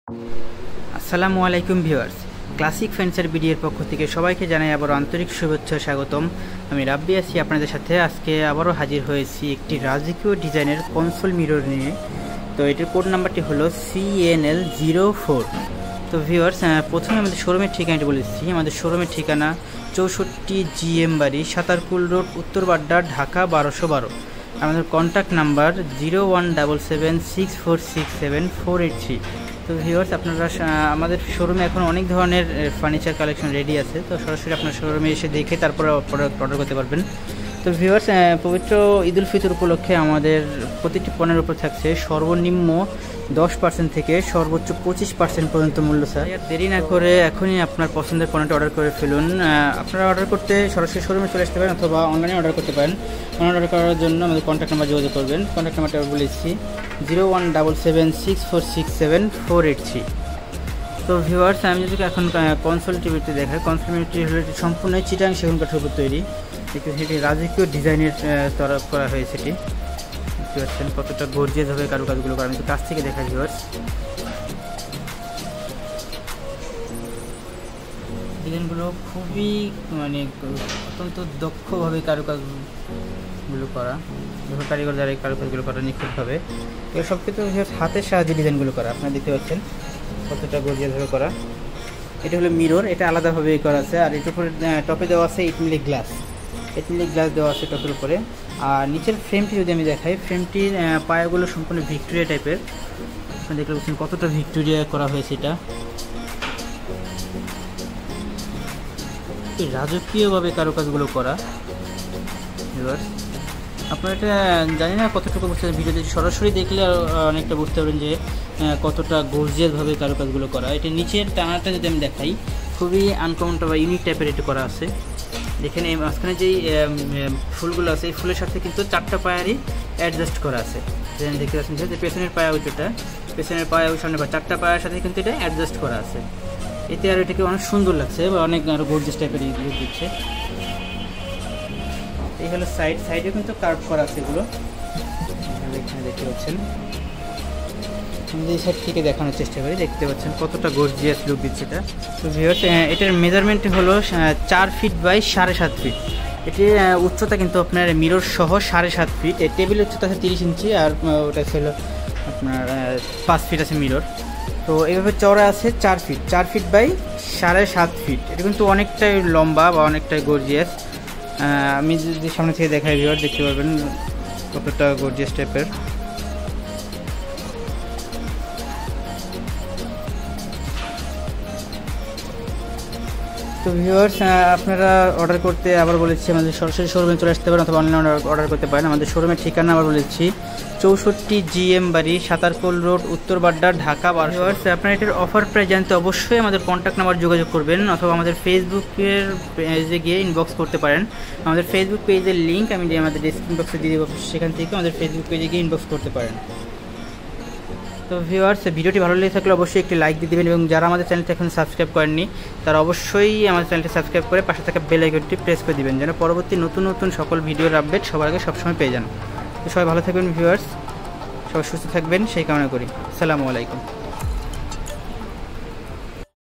আসসালামু আলাইকুম viewers, classic ফ্যান্সার ভিডিওর পক্ষ থেকে সবাইকে জানাই আবার আন্তরিক শুভেচ্ছা স্বাগতম। আমি রাব্বি আছি আপনাদের সাথে। আজকে আবারও হাজির হয়েছি একটি রাজকীয় ডিজাইনের কনসোল মিরর নিয়ে। তো এটার কোড নাম্বারটি হলো CNL-04। তো ভিউয়ার্স, প্রথমে আমাদের শোরুমের ঠিকানাটি বলেছি। আমাদের শোরুমের ঠিকানা 64 GM বাড়ি, সাতারকুল রোড, উত্তর বাড্ডা, ঢাকা 1212। আমাদের কন্ট্যাক্ট নাম্বার 0177646748 তো ভিউয়ার্স, আপনারা আমাদের শোরুমে এখন অনেক ধরনের ফার্নিচার কালেকশন রেডি আছে। তো সরাসরি আপনার শোরুমে এসে দেখে তারপরে প্রোডাক্ট অর্ডার করতে পারবেন। তো ভিউয়ার্স, পবিত্র ঈদ উল ফিতর উপলক্ষে আমাদের প্রতিটি পণ্যের উপর থাকছে সর্বনিম্ন 10% থেকে সর্বোচ্চ 25% পর্যন্ত মূল্য ছাড়। দেরি না করে এখনই আপনার পছন্দের পণ্যটা অর্ডার করে ফেলুন। আপনারা অর্ডার করতে সরাসরি শোরুমে চলে আসতে পারেন অথবা অনলাইনে অর্ডার করতে পারেন। অনলাইন অর্ডার করার জন্য আমাদের কন্ট্যাক্ট নাম্বার যোগাযোগ করবেন। কন্ট্যাক্ট নাম্বারটা বলেছি 0177646748। তো ভিউয়ার্স, আমি যদি এখন কনসোল টিভিতে দেখাই, কনসোল টিভিটি হলো সম্পূর্ণ চিটাং সেগুন কাঠের উপর তৈরি। সেটি রাজকীয় ডিজাইনের তরফ করা হয়েছে। এটি দেখতে পাচ্ছেন কতটা গর্জিয়াস হবে কারুকাজগুলো করা। আমি তো কাছ থেকে দেখাই ভিউয়ার্স। ডিজাইনগুলো খুবই অত্যন্ত দক্ষভাবে কারুকাজগুলো করা, কারিগর দ্বারা এই কারুকাজগুলো করা নিখুঁতভাবে। এগুলো সব কিছু হাতের সাহায্যে ডিজাইনগুলো করা। আপনারা দেখতে পাচ্ছেন কতটা গর্জিয়াসভাবে করা। এটা হলো মিরর, এটা আলাদাভাবে করা আছে। আর এটার উপরে টপে দেওয়া আছে 8 মিলি গ্লাস দেওয়া আছে টপের উপরে। আর নিচের ফ্রেমটি যদি আমি দেখাই, ফ্রেমটির পায়াগুলো সম্পূর্ণ ভিক্টোরিয়া টাইপের। আপনারা দেখতে পাচ্ছেন কতটা ভিক্টোরিয়া করা হয়েছে। এটা রাজকীয়ভাবে কারুকাজগুলো করা। এবার আপনারা এটা জানি না কতটুকু বুঝতে পারছেন, ভিডিওতে সরাসরি দেখলে অনেকটা বুঝতে পারবেন যে কতটা গর্জিয়াসভাবে কারুকাজগুলো করা। এটা নিচের টানাটা যদি আমি দেখাই, খুবই আনকমন বা ইউনিক টাইপের এটা করা আছে। দেখেন এই মাঝখানে যেই ফুলগুলো আছে, এই ফুলের সাথে কিন্তু 4টা পায়ারই অ্যাডজাস্ট করা আছে। দেখতে পাচ্ছেন যে পেছনের পায়া ওইটা, পেছনের পায়া ওই সামনে 4টা পায়ার সাথে কিন্তু এটা অ্যাডজাস্ট করা আছে। এতে আর এটাকে অনেক সুন্দর লাগছে বা অনেক আরও গর্জিয়াস টাইপের লুক দিচ্ছে। এই হলো সাইডে কিন্তু কার্ভ করা আছে এগুলো, এখানে দেখতে পাচ্ছেন। আমি এই সাইড থেকে দেখানোর চেষ্টা করি। দেখতে পাচ্ছেন কতটা গর্জিয়াস লুক দিচ্ছে এটা। তো ভিউয়ার্স, এটার মেজারমেন্ট হলো 4 ফিট বাই 7.5 ফিট। এটির উচ্চতা কিন্তু আপনার মিরর সহ 7.5 ফিট। এই টেবিল উচ্চতা আছে 30 ইঞ্চি, আর ওটা ছিল আপনার 5 ফিট আছে মিরর। তো এইভাবে চওড়া আছে 4 ফিট বাই 7.5 ফিট। এটা কিন্তু অনেকটাই লম্বা বা অনেকটাই গর্জিয়াস। আমি যদি সামনে থেকে দেখাই ভিউয়ার, দেখতে পারবেন কতটা গর্জিয়াস টাইপের। তো ভিউয়ার্স, আপনারা অর্ডার করতে আবার বলেছি আমাদের সরাসরি শোরুমে চলে আসতে পারেন অথবা অনলাইনে অর্ডার করতে পারেন। আমাদের শোরুমের ঠিকানা আবার বলেছি 64 GM বাড়ি, সাতারকুল রোড, উত্তর বাড্ডা, ঢাকা 12। ভিউয়ার্স, আপনারা এটার অফার প্রাইস জানতে অবশ্যই আমাদের কন্ট্যাক্ট নাম্বার যোগাযোগ করবেন অথবা আমাদের ফেসবুকের পেজে গিয়ে ইনবক্স করতে পারেন। আমাদের ফেসবুক পেজের লিঙ্ক আমি আমাদের ডেসক্রিপশন বক্সে দিয়ে দেবো, সেখান থেকে আমাদের ফেসবুক পেজে গিয়ে ইনবক্স করতে পারেন। তো ভিউয়ার্স, ভিডিওটি ভালো লেগে থাকলে অবশ্যই একটি লাইক দিয়ে দেবেন এবং যারা আমাদের চ্যানেলটি এখন সাবস্ক্রাইব করেননি তারা অবশ্যই আমাদের চ্যানেলটি সাবস্ক্রাইব করে পাশে থাকা বেল আইকনটি প্রেস করে দিবেন, যেন পরবর্তী নতুন সকল ভিডিওর আপডেট সবার আগে সবসময় পেয়ে যান। তো সবাই ভালো থাকবেন ভিউয়ার্স, সবাই সুস্থ থাকবেন সেই কামনা করি। আসসালামু আলাইকুম।